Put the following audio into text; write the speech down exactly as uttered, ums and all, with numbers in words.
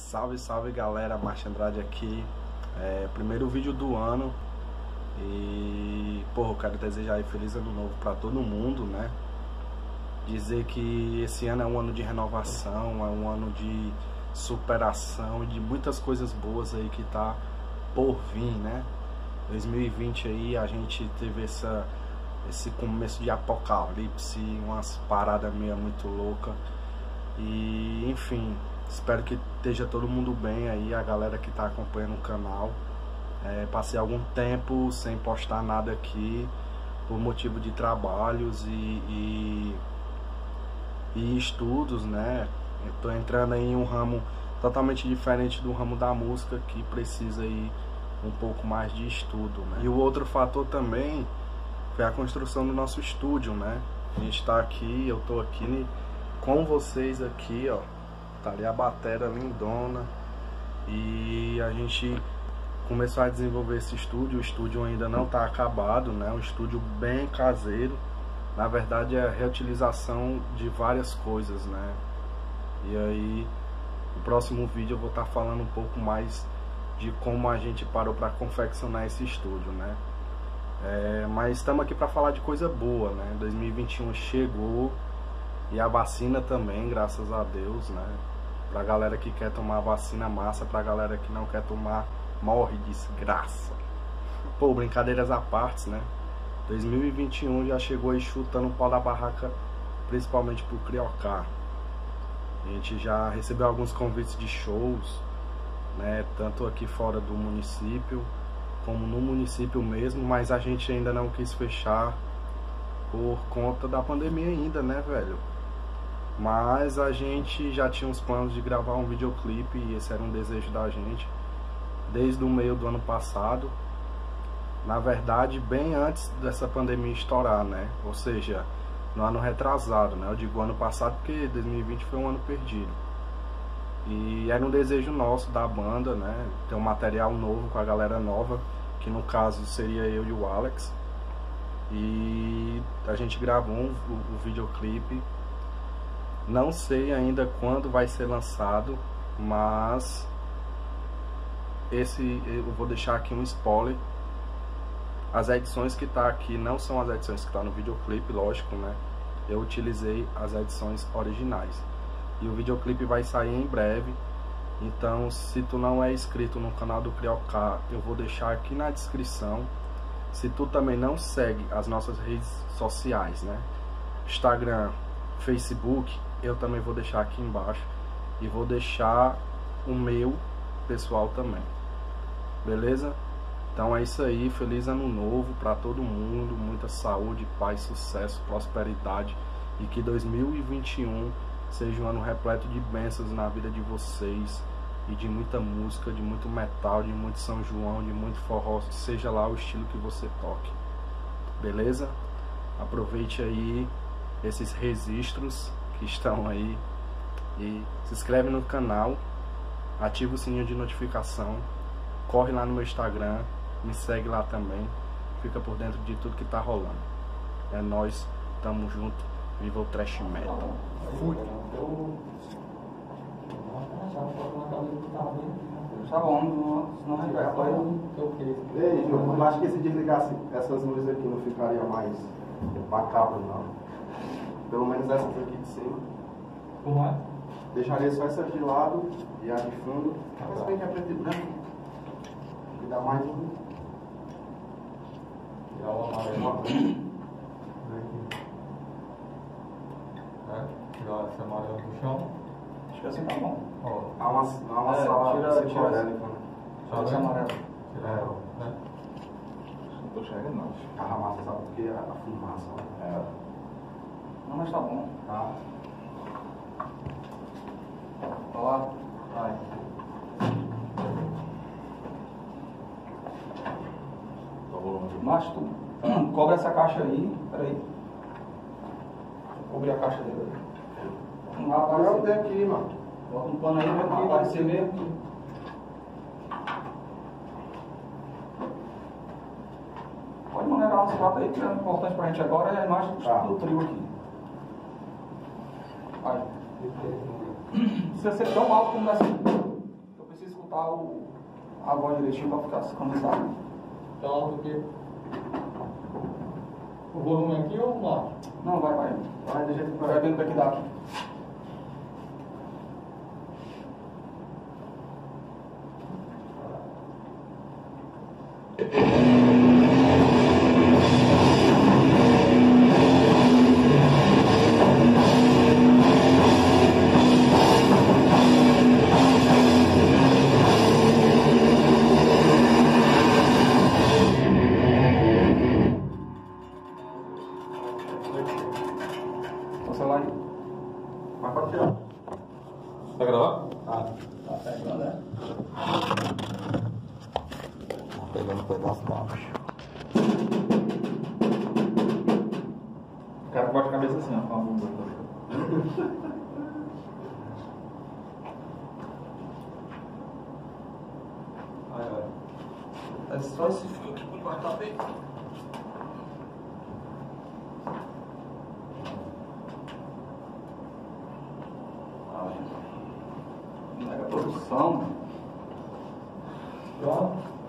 Salve, salve galera, Márcio Andrade aqui. É, primeiro vídeo do ano. E, porra, eu quero desejar aí feliz ano novo pra todo mundo, né? Dizer que esse ano é um ano de renovação, é um ano de superação, de muitas coisas boas aí que tá por vir, né? dois mil e vinte aí a gente teve essa, esse começo de apocalipse, umas paradas meio muito louca. E, enfim, espero que esteja todo mundo bem aí, a galera que tá acompanhando o canal. É, passei algum tempo sem postar nada aqui por motivo de trabalhos e, e, e estudos, né? Eu tô entrando aí em um ramo totalmente diferente do ramo da música, que precisa aí um pouco mais de estudo, né? E o outro fator também foi a construção do nosso estúdio, né? A gente tá aqui, eu tô aqui com vocês aqui, ó. Tá ali a bateria lindona. E a gente começou a desenvolver esse estúdio. O estúdio ainda não tá acabado, né? Um estúdio bem caseiro. Na verdade é a reutilização de várias coisas, né? E aí, no próximo vídeo eu vou estar falando um pouco mais de como a gente parou para confeccionar esse estúdio, né? É, mas estamos aqui para falar de coisa boa, né? dois mil e vinte e um chegou e a vacina também, graças a Deus, né? Pra galera que quer tomar a vacina, massa. Pra galera que não quer tomar, morre, desgraça. Pô, brincadeiras à parte, né? dois mil e vinte e um já chegou aí chutando o pau da barraca, principalmente pro Criocá. A gente já recebeu alguns convites de shows, né? Tanto aqui fora do município, como no município mesmo. Mas a gente ainda não quis fechar por conta da pandemia ainda, né, velho? Mas a gente já tinha uns planos de gravar um videoclipe, e esse era um desejo da gente desde o meio do ano passado. Na verdade, bem antes dessa pandemia estourar, né? Ou seja, no ano retrasado, né? Eu digo ano passado porque dois mil e vinte foi um ano perdido. E era um desejo nosso da banda, né? Ter um material novo com a galera nova, que no caso seria eu e o Alex. E a gente gravou um, o, o videoclipe. Não sei ainda quando vai ser lançado, mas esse eu vou deixar aqui um spoiler. As edições que tá aqui não são as edições que tá no videoclipe, lógico, né? Eu utilizei as edições originais. E o videoclipe vai sair em breve. Então, se tu não é inscrito no canal do Criocá, eu vou deixar aqui na descrição. Se tu também não segue as nossas redes sociais, né? Instagram, Facebook, eu também vou deixar aqui embaixo. E vou deixar o meu pessoal também. Beleza? Então é isso aí. Feliz ano novo para todo mundo. Muita saúde, paz, sucesso, prosperidade. E que dois mil e vinte e um seja um ano repleto de bênçãos na vida de vocês. E de muita música, de muito metal, de muito São João, de muito forró. Seja lá o estilo que você toque. Beleza? Aproveite aí esses registros que estão aí e se inscreve no canal, ativa o sininho de notificação, corre lá no meu Instagram, me segue lá também, fica por dentro de tudo que tá rolando. É nóis, tamo junto, viva o Thrash Metal. Fui! Tá bom, senão a gente vai apoiar. Ei, eu acho que se desligasse essas luzes aqui não ficaria mais macabro, não. Pelo menos essas aqui de cima. Como é? Deixaria só essas de lado e a de fundo. Mas bem que é preto e branco. E dá mais um. Tirar o amarelo. É, tirar esse amarelo do chão. Acho que assim tá bom. Ó. Há uma, há uma É, sala tira- psicodélica, né? Tira esse amarelo. Tira É. ela, né? Não tô chegando não. A massa, sabe? Porque a, a fumaça. É. Não, mas tá bom. Tá? Vai lá. Vai. Tá rolando. Mas tu cobre essa caixa aí. Peraí. Deixa eu cobrir a caixa dele aí. Não vai Não aparecer. tem aqui, mano. Bota um pano aí, vai vai aparecer mesmo. Pode maneirar umas fotos aí, que é importante pra gente agora é a imagem do, Tá. do trio aqui. Vai. Se você ser tão alto como dessa. preciso escutar o, a voz direitinho para ficar sincronizado. Então, alto o quê? O volume aqui ou lá? Não, vai, vai. Vai do jeito que vai vendo o que dá aqui. O celular aí. Mas pode tirar. Tá gravando? Ah, Tá pegando, né? pegando um pedaço baixo. O cara bate a cabeça assim, ó, com a bunda. Vai, vai. É só esse fio aqui por debaixo da peita. Mega produção. Pronto.